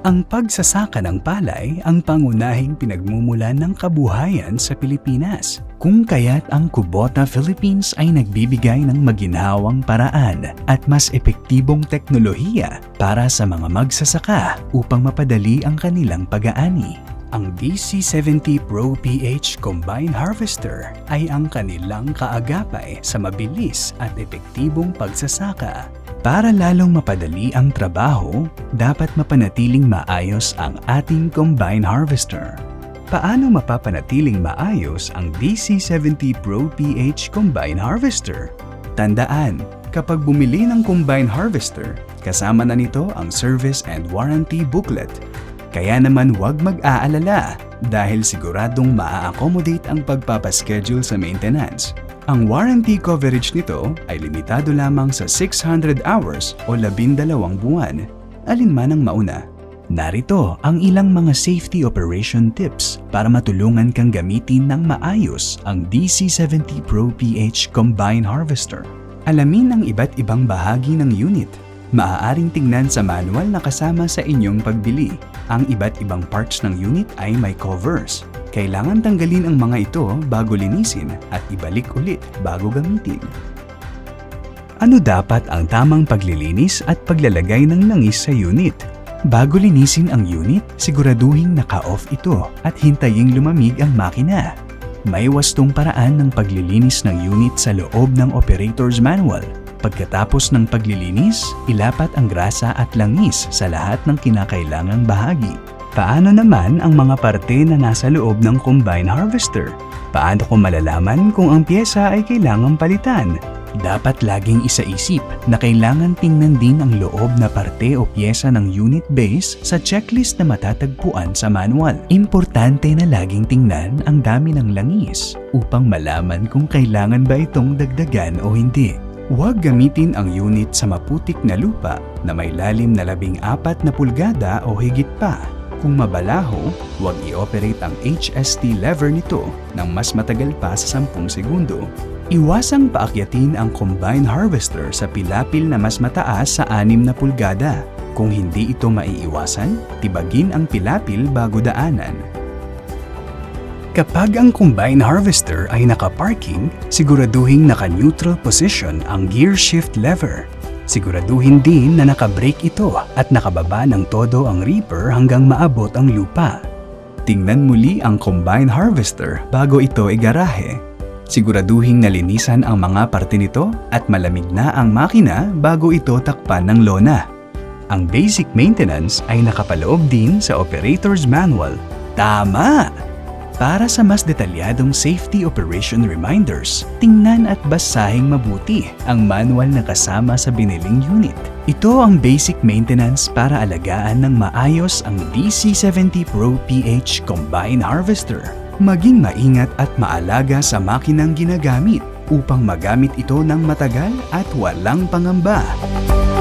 Ang pagsasaka ng palay ang pangunahing pinagmumulan ng kabuhayan sa Pilipinas. Kung kaya't ang Kubota Philippines ay nagbibigay ng maginhawang paraan at mas epektibong teknolohiya para sa mga magsasaka upang mapadali ang kanilang pag-aani. Ang DC70 Pro PH Combine Harvester ay ang kanilang kaagapay sa mabilis at epektibong pagsasaka. Para lalong mapadali ang trabaho, dapat mapanatiling maayos ang ating combine harvester. Paano mapapanatiling maayos ang DC70 Pro PH Combine Harvester? Tandaan, kapag bumili ng combine harvester, kasama na nito ang service and warranty booklet. Kaya naman huwag mag-aalala dahil siguradong maa-accommodate ang pagpapaschedule sa maintenance. Ang warranty coverage nito ay limitado lamang sa 600 hours o 12 buwan, alinman ang mauna. Narito ang ilang mga safety operation tips para matulungan kang gamitin ng maayos ang DC70 Pro PH Combine Harvester. Alamin ang iba't ibang bahagi ng unit. Maaaring tingnan sa manual na kasama sa inyong pagbili. Ang iba't ibang parts ng unit ay may covers. Kailangan tanggalin ang mga ito bago linisin at ibalik ulit bago gamitin. Ano dapat ang tamang paglilinis at paglalagay ng langis sa unit? Bago linisin ang unit, siguraduhin naka-off ito at hintaying lumamig ang makina. May wastong paraan ng paglilinis ng unit sa loob ng operator's manual. Pagkatapos ng paglilinis, ilapat ang grasa at langis sa lahat ng kinakailangang bahagi. Paano naman ang mga parte na nasa loob ng combine harvester? Paano ko malalaman kung ang pyesa ay kailangang palitan? Dapat laging isaisip na kailangan tingnan din ang loob na parte o pyesa ng unit base sa checklist na matatagpuan sa manual. Importante na laging tingnan ang dami ng langis upang malaman kung kailangan ba itong dagdagan o hindi. Huwag gamitin ang unit sa maputik na lupa na may lalim na 14 na pulgada o higit pa. Kung mabalaho, huwag i-operate ang HST lever nito ng mas matagal pa sa 10 segundo. Iwasang paakyatin ang combine harvester sa pilapil na mas mataas sa 6 na pulgada. Kung hindi ito maiiwasan, tibagin ang pilapil bago daanan. Kapag ang combine harvester ay naka-parking, siguraduhin naka-neutral position ang gear shift lever. Siguraduhin din na naka-brake ito at nakababa ng todo ang reaper hanggang maabot ang lupa. Tingnan muli ang combine harvester bago ito igarahe. Siguraduhin nalinisan ang mga parte nito at malamig na ang makina bago ito takpan ng lona. Ang basic maintenance ay nakapaloob din sa operator's manual. Tama! Para sa mas detalyadong safety operation reminders, tingnan at basahin mabuti ang manual na kasama sa biniling unit. Ito ang basic maintenance para alagaan ng maayos ang DC70 Pro PH Combine Harvester. Maging maingat at maalaga sa makinang ginagamit upang magamit ito ng matagal at walang pangamba.